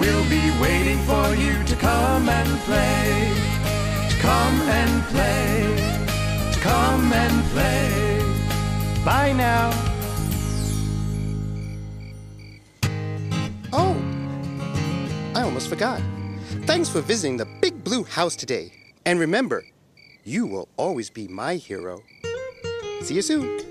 We'll be waiting for you to come and play. To come and play. To come and play. Bye now. Oh, I almost forgot. Thanks for visiting the Big Blue House today. And remember, you will always be my hero. See you soon.